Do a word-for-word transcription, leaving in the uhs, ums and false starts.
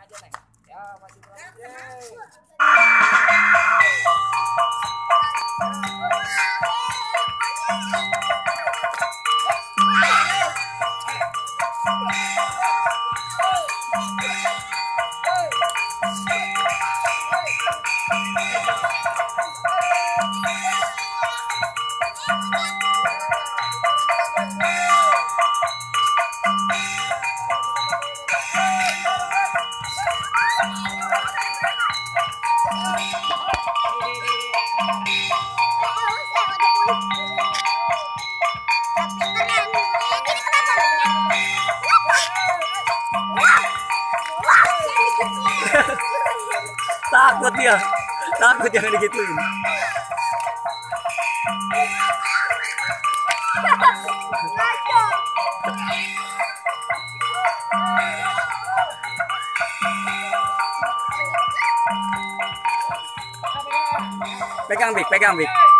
aja Neng. Ya masih berani. Takut dia, takut jangan digituin. Pegang Bik, pegang Bik.